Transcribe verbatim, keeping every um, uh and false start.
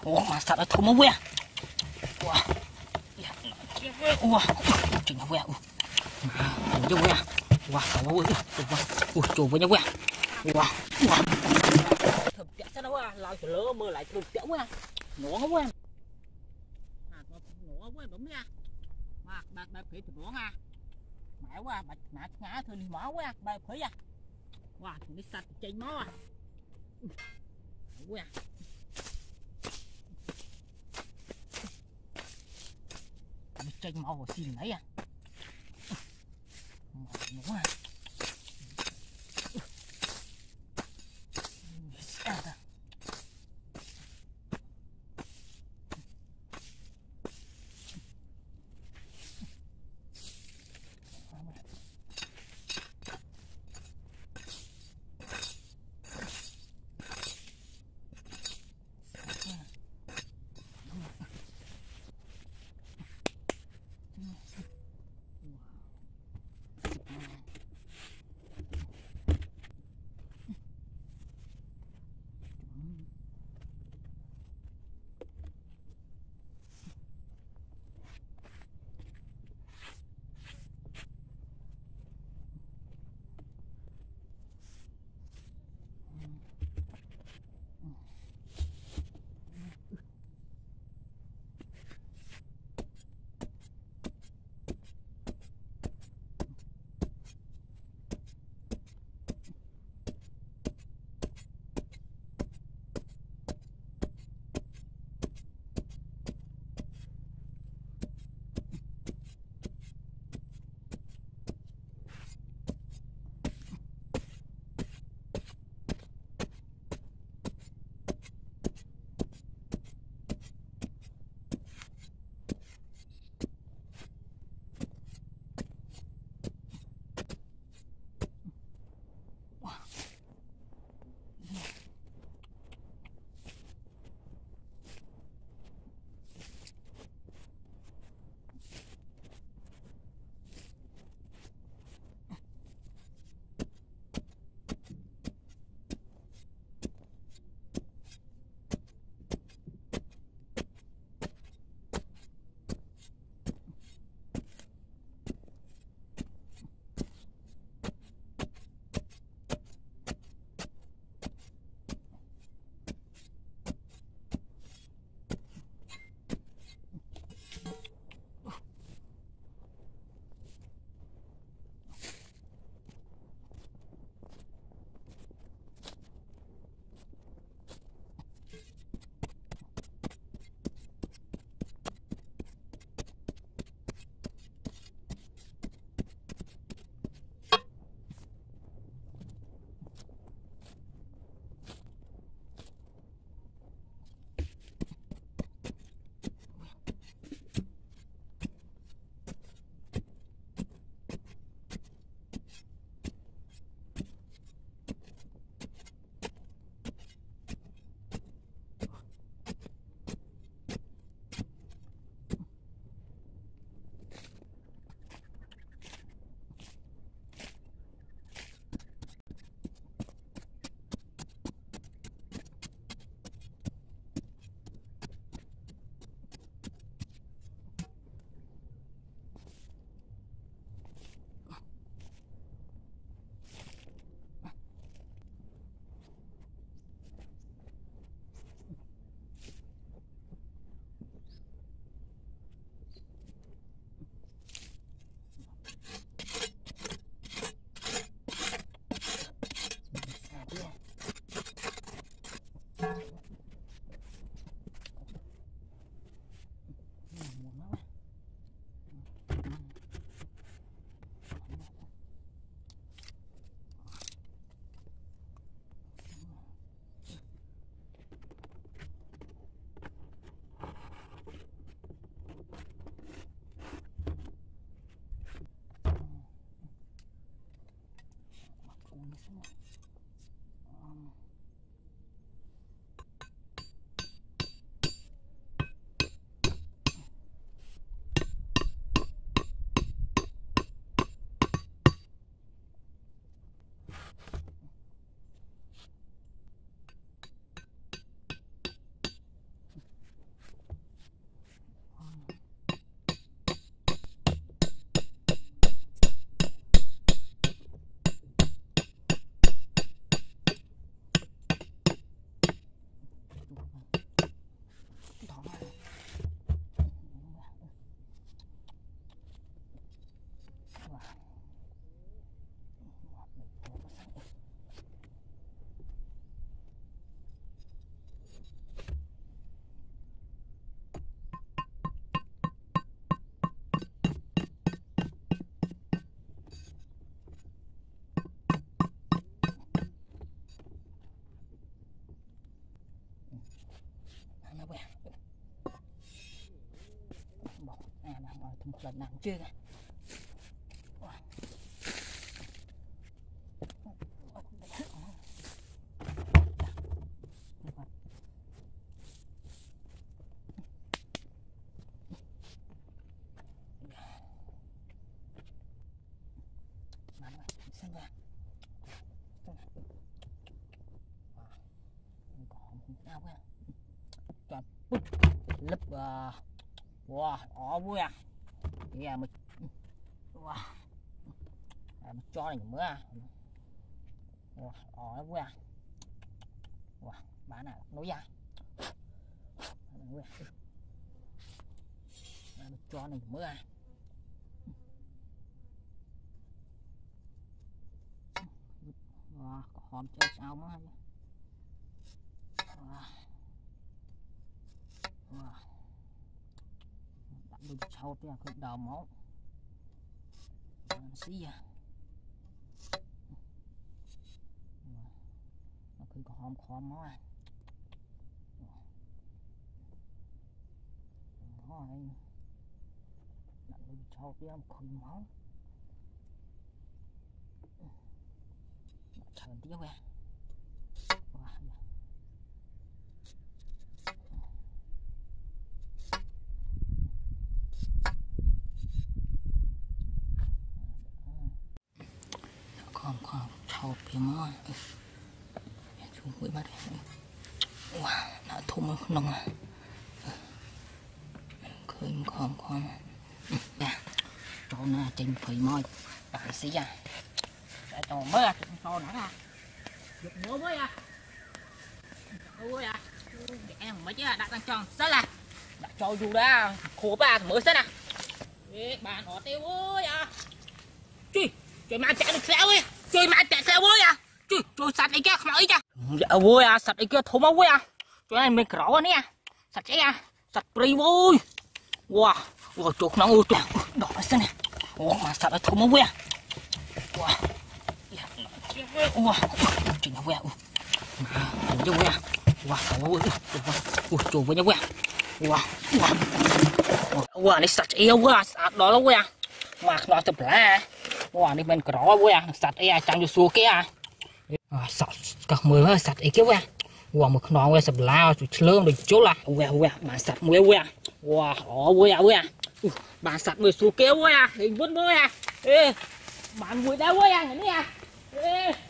Ủa mà sao lại thua máu que. Ủa. Ủa. Chừng máu que. Ủa que. Ủa cậu ơi. Ủa chùa với nhau que. Ủa. Ủa. Thầm chả sao đâu à, lao cho lỡ mơ lại thầm chả que. Ngon quá. À ngon quá đúng nha. Mà bà bà phải thử ngon à. Mãi quá bà ngã ngã thôi đi máu quá bà phải à. Wow, đi sạch chạy máu à. Quá. Đi chạy máu rồi xin lấy à. Máu à. nó về bỏ à đang ngồi một lần nào chưa kìa. Xem ra nào quá chọn bút lấp wow ó vui à thì à mình wow mình cho này mới à wow ó vui à wow bán nào nối ra mình cho này mới à wow có hòm chơi sao mới wow wow đặt đôi sau kia cái đầu máu xí à nó cứ có hòm khó máu à rồi đặt đôi sau kia khơi máu chờ tí về còn còn thầu phía môi chúng mũi mắt wow đã thu mới nông à khơi còn còn nè cho nó trên phía môi đại sĩ à để cho mới à cho nó à giật múa mới à ôi à em mấy chứ đặt đang tròn rất là đặt cho dù đã khổ bà mới rất à bạn họ tiêu ơi à truy chơi mà chạy được xéo ơi chơi mà chạy xéo ơi à truy chơi sạch ấy kia không nói chứ dạ vui à sạch ấy kia thô máu ơi à chơi này mình rõ nè sạch ấy à sạch pri vui wow wow chuột nó ui đỏ xanh nè wow mà sạch ấy thô máu ơi à wow wow chuyện nó vui à ui vui à wow ui ui chuột với nhau vui à wow wow wow này sạch ấy quá sạch đó là vui à mà nó tập lá wow này mình rõ vui à sạch ấy à chẳng được xua kia à sạch các mười hơi sạch ấy kia vui à wow một nó vui sạch lá lơm được chỗ là wow wow mà sạch mười vui à wow ó vui à vui à bạn sạch mười xua kia vui à hình vứt vui à ê bạn vui đá vui à này à ê